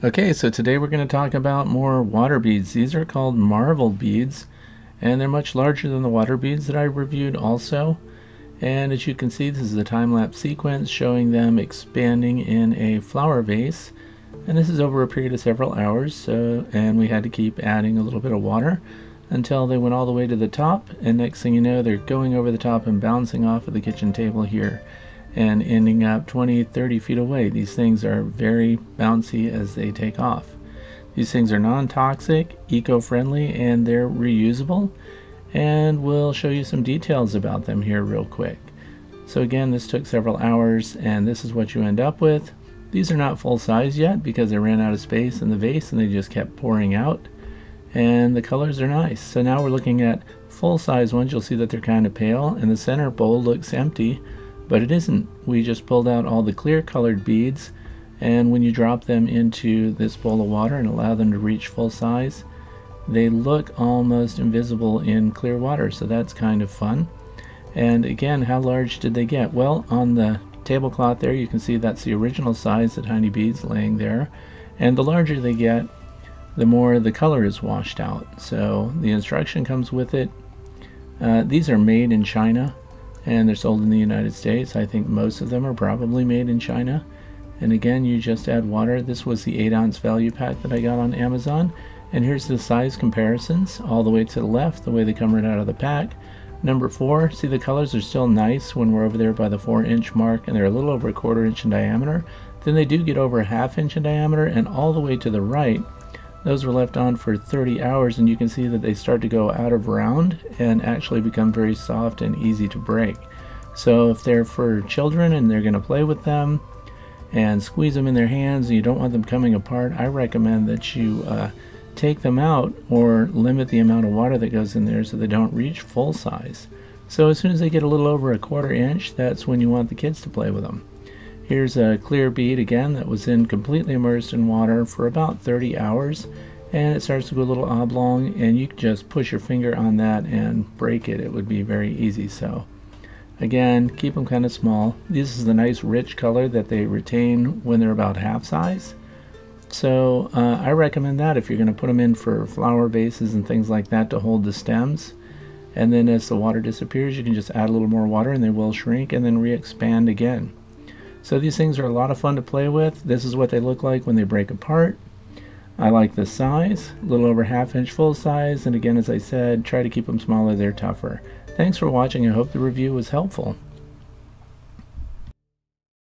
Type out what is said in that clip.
Okay, so today we're going to talk about more water beads. These are called marble beads, and they're much larger than the water beads that I reviewed also. And as you can see, this is a time-lapse sequence showing them expanding in a flower vase. And this is over a period of several hours, and we had to keep adding a little bit of water until they went all the way to the top. And next thing you know, they're going over the top and bouncing off of the kitchen table here and ending up 20-30 feet away. These things are very bouncy as they take off. These things are non-toxic, eco-friendly, and they're reusable, and we'll show you some details about them here real quick. So again, this took several hours, and this is what you end up with. These are not full size yet because they ran out of space in the vase and they just kept pouring out, and the colors are nice. So now we're looking at full size ones. You'll see that they're kind of pale, and the center bowl looks empty, but it isn't. We just pulled out all the clear colored beads, and when you drop them into this bowl of water and allow them to reach full size, they look almost invisible in clear water, so that's kind of fun. And again, how large did they get? Well, on the tablecloth there you can see that's the original size, the tiny beads laying there, and the larger they get, the more the color is washed out. So the instruction comes with it. These are made in China, and they're sold in the United States. I think most of them are probably made in China. And again, you just add water. This was the 8-ounce value pack that I got on Amazon. And here's the size comparisons all the way to the left, the way they come right out of the pack. Number 4, see the colors are still nice when we're over there by the 4-inch mark, and they're a little over 1/4 inch in diameter. Then they do get over 1/2 inch in diameter, and all the way to the right, those were left on for 30 hours, and you can see that they start to go out of round and actually become very soft and easy to break. So if they're for children and they're going to play with them and squeeze them in their hands and you don't want them coming apart, I recommend that you take them out or limit the amount of water that goes in there so they don't reach full size. So as soon as they get a little over 1/4 inch, that's when you want the kids to play with them. Here's a clear bead again that was completely immersed in water for about 30 hours, and it starts to go a little oblong, and you can just push your finger on that and break it. It would be very easy. So again, keep them kind of small. This is the nice rich color that they retain when they're about half size. So I recommend that if you're going to put them in for flower vases and things like that to hold the stems. And then as the water disappears, you can just add a little more water and they will shrink and then re-expand again. So these things are a lot of fun to play with. This is what they look like when they break apart. I like the size, a little over 1/2 inch full size, and again, as I said, try to keep them smaller, they're tougher. Thanks for watching. I hope the review was helpful.